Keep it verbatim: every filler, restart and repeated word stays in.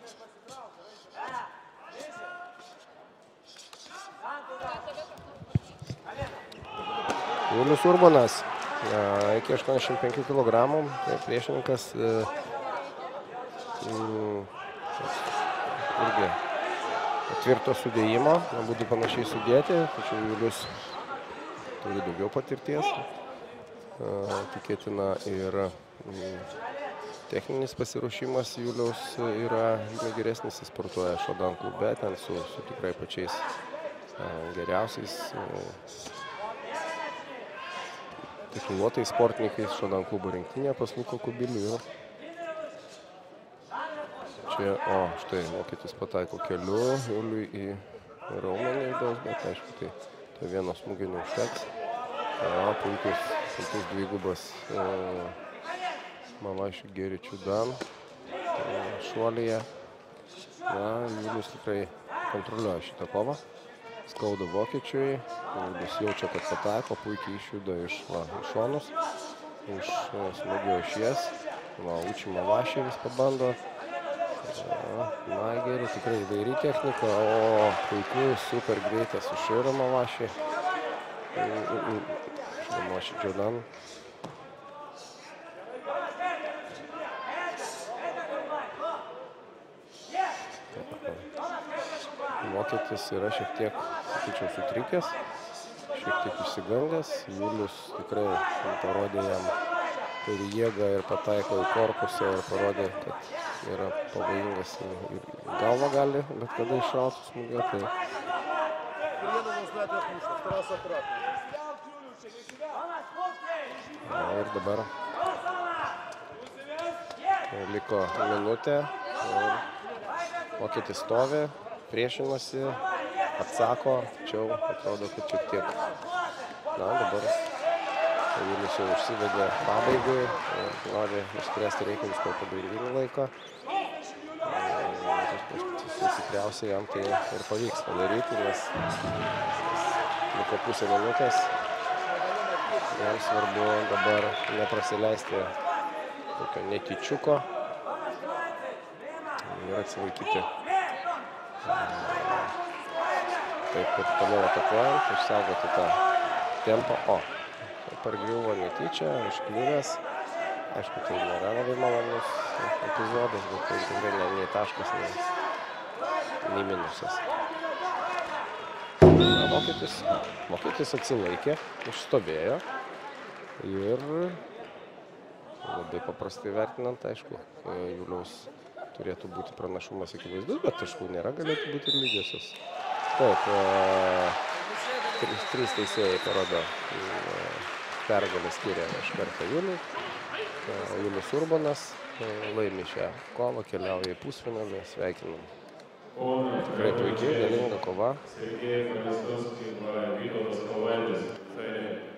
Julius Urbonas iki aštuoniasdešimt penkių kilogramų, tai priešininkas irgi tvirto sudėjimo, būtų panašiai sudėti, tačiau Julius turi daugiau patirties, tikėtina ir techninis pasiruošimas Juliaus yra geresnis, jis sportuoja Šodan klube, ten su, su tikrai pačiais geriausiais tituluotais sportininkais Šodan klubo rinktinėje pas Luką Kubilių. Čia, o, štai, vokietis pataiko keliu Juliui į raumenį vidaus, bet aišku, tai, tai vieno smūgio neužteks. O, puikus, puikus dvigubas Mavašių Geričių Dan šuolyje. Na, Julius tikrai kontroliuoja šitą kovą. Skauda vokiečiui, Julius jaučia, kad pataiko, puikiai išjuda iš, va, iš šonus, iš smūgio ašies. Va, Uči Mavašiai vis pabando. Na, geri, tikrai įvairi technika, o puikus, super greitas išėjo Mavašiai. Mavašiai Džodan. Vokietis yra šiek tiek, sakyčiau, sutrikęs, šiek tiek išsigandęs. Julius tikrai parodė jam ir jėgą ir pataiko į korpusą ir parodė, kad yra pavojingas ir galva gali, bet kada išrautų smūgio, tai... Na, ir dabar liko minutė ir vokietis stovi, priešinosi, atsako, tačiau atrodo, kad šiek tiek, na, dabar Julius jau užsivedė pabaigai ir nori išspręsti reikalus per pagrindinį laiką. Tikriausiai jam tai ir pavyks padaryti, nes liko pusę minutės. Jam svarbu dabar neprasileisti tokio netyčiuko ir atsilaikyti. Taip ir toliau atakuojant, išsaugoti tą tempą. O, pargriuvo netyčia, iškliuvęs. Aišku, tai nėra labai malonus epizodas, bet tai tikrai ne, nei taškas, nei, nei minusas. Na, vokietis, vokietis atsilaikė, išstovėjo ir labai paprastai vertinant, aišku, Juliaus turėtų būti pranašumas akivaizdus, bet taškų nėra, galėtų būti ir lygiosios. Taip, trys, trys teisėjai parodo pergalę skiria iš karto Juliui. Julius Urbonas laimi šią kovą, keliauja į pusfinalį, sveikinam. Tikrai puikiai, galinga kova.